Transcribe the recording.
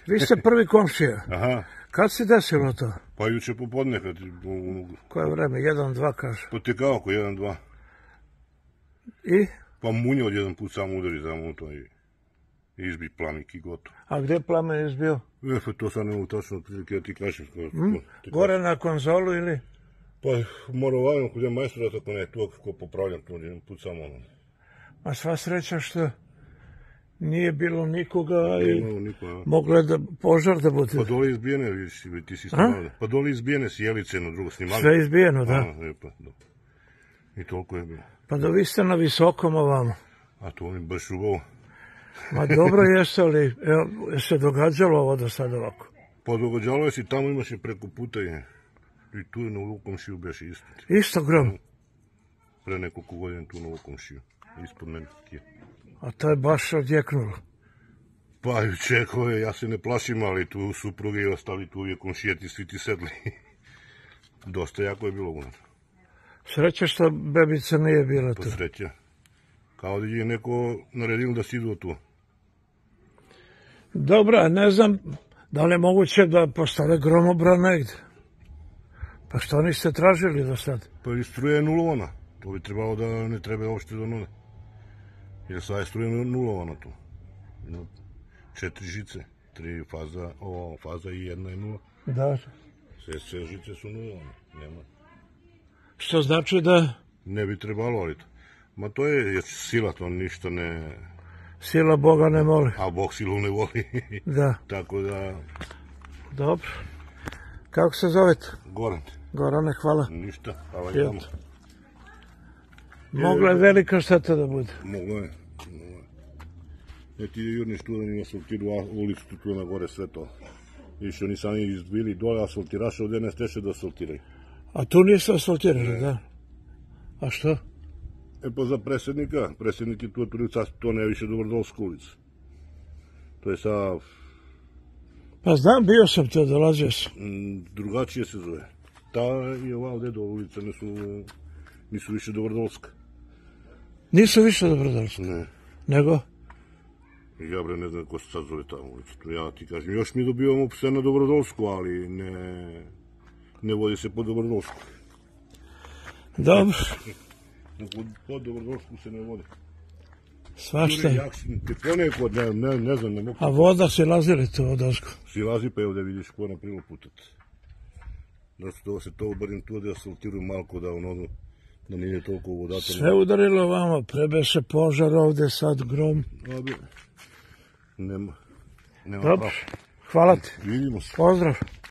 Vi ste prvi komšija. Aha. Kad se desilo to? Pa juče popodne kad... Koje vreme? 1-2 kaže. Potekao oko 1-2. I? Pa munje od jedan put samo udari samo u to i izbi planik i gotovo. A gde plamen izbio? Pa to sad ne mogu tačno prilike da ti kažem. Gore na konzolu ili? Pa mora ovajmo kod je majstora, tako ne, to kako popravljam to jedan put samo ono. A sva sreća što nije bilo nikoga i nikoga. moglo je da požar da bude. Pa dole izbijene, vidiš, ti si snimali. Pa dole izbijene sjelice, jedno drugo snimali. Sve izbijeno, da. Pa, i toliko je bilo. Pa da vi ste na visokom ovamo. A to mi baš ubovo. Ma dobro jeste, ali je se događalo ovo do sada ovako? Pa događalo je si, tamo imaš i preko puta i tu je na Lukomšiju beš isto. Isto grom? Pre nekoliko godina tu na Lukomšiju, ispod mene. A to je baš odjeknulo? Pa čekao je, ja se ne plašim, ali tu supruge i ostali tu uvijek komšijeti, svi ti sedli. Dosta jako je bilo unutra. Sreća što bebica nije bila tu. Pa sreća. Kao da je neko naredilo da si idu tu. Dobro, ne znam da li je moguće da postave gromobran negde. Pa što niste tražili do sad? Pa i struje je nulovana. To bi trebalo da ne treba uopšte do nule. Jer sad je struje nulovana tu. 4 žice, 3 faza, ova faza i jedna je nula. Da. Sve žice su nulovane, nema. Što znači da... Ne bi trebalo, ali to. Ma to je sila, to ništa ne... Sila Boga ne moli. A Bog silu ne voli. Da. Tako da... Dobro. Kako se zovete? Goran. Gorane, hvala. Ništa, hvala i vama. Mogla je velika šteta da bude. Mogla je. Ne ti jurniš tu da mi asfaltiru ulicu tu na gore sve to. Viš, oni sami izbili dole asfaltiraše, ovdje ne steše da asfaltiraju. A tu nisu asfaltirali, da? A što? E pa za predsjednik je tu otvorio, to ne je više Dobrodolska ulica. To je sa... Pa znam, bio sam to, dolazio sam. Drugačije se zove. Ta i ova ovdje do ulica nisu više Dobrodolska. Nisu više Dobrodolska? Ne. Nego? Ja bre ne znam ko se sad zove ta ulica, to ja ti kažem. Još mi dobivamo sve na Dobrodolsku, ali ne vodi se po Dobrodolsku. Dobro. Po Dobrodolsku se ne vodi. Svašta je. Ponekod, ne znam, ne mogu. A voda silazi li tu od ozgo? Silazi pa ovdje vidiš ko na prilo putat. Da se to obarim tu da asfaltiruju malko da ono, da nije toliko voda. Sve udarilo vama, prebeše požar ovde, sad grom. Nema. Dobro, hvala ti. Vidimo se. Pozdrav.